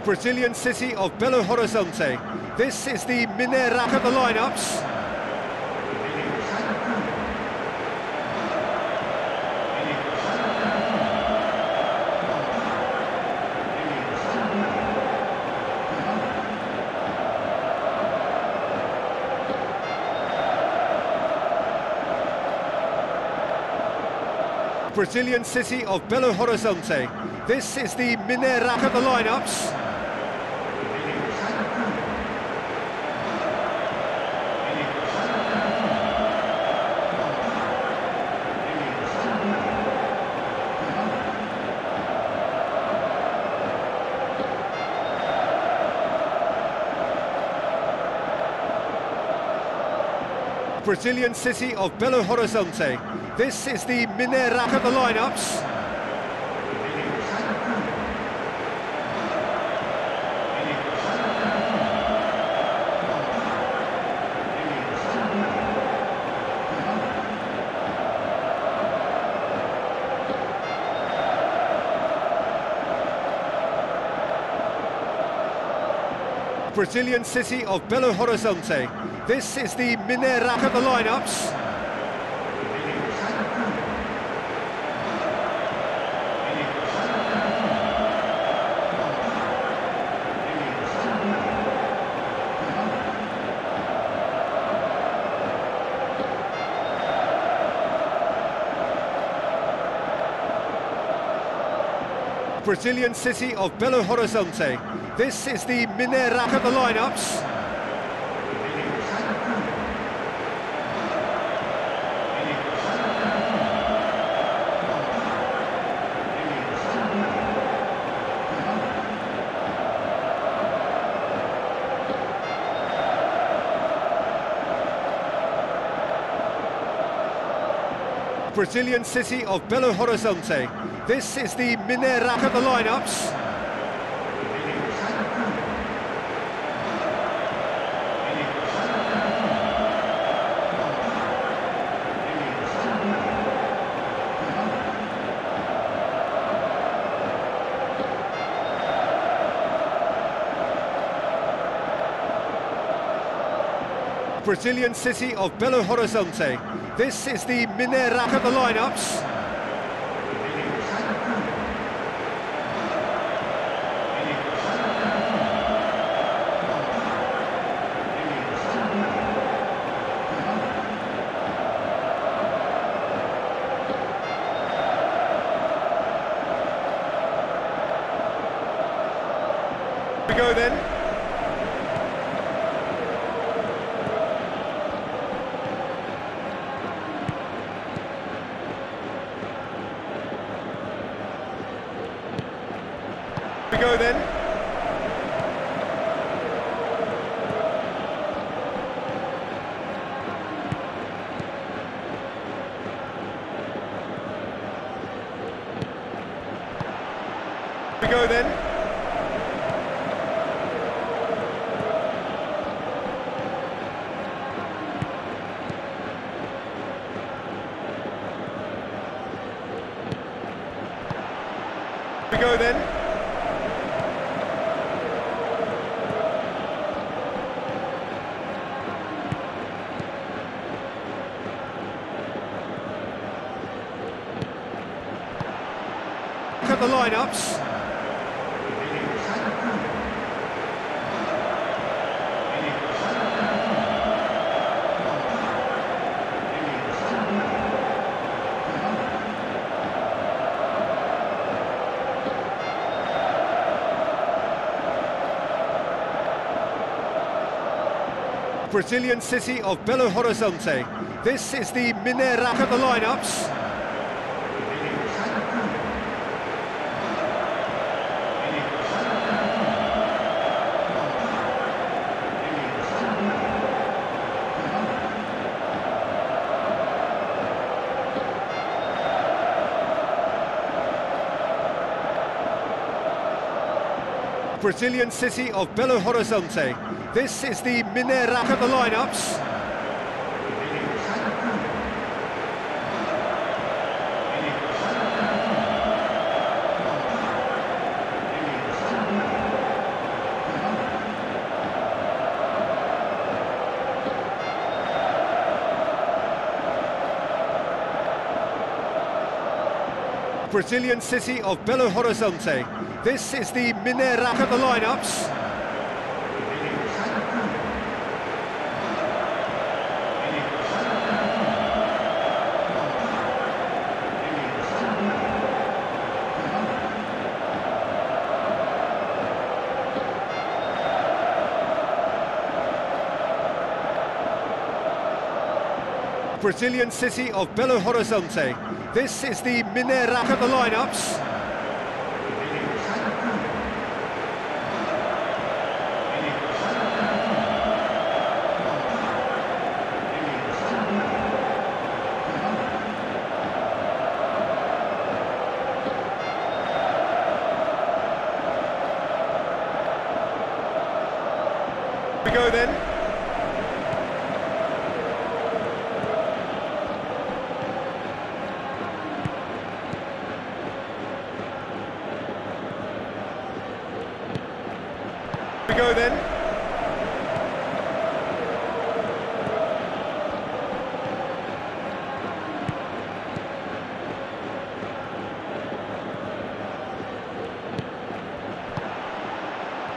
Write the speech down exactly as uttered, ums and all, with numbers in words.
Brazilian city of Belo Horizonte. This is the Mineirão. Look at the lineups. Brazilian city of Belo Horizonte. This is the Mineirão. Look at the lineups. Brazilian city of Belo Horizonte. This is the Mineirão. Look at the lineups. Brazilian city of Belo Horizonte. This is the Mineirão. Look at the lineups. Brazilian city of Belo Horizonte. This is the Mineirão. Look at the lineups. Brazilian city of Belo Horizonte. This is the Mineirão. Look at the lineups. Brazilian city of Belo Horizonte. This is the Mineirão. Look at the lineups. Here we go then. We go then. We go then. We go then. Look at the lineups. Brazilian city of Belo Horizonte. This is the Mineirão. Look at the lineups. Brazilian city of Belo Horizonte. This is the Mineirão. Look at the lineups. Brazilian city of Belo Horizonte. This is the Mineirão of the lineups. Brazilian city of Belo Horizonte. This is the Mineirão of the lineups. We go then. We go then.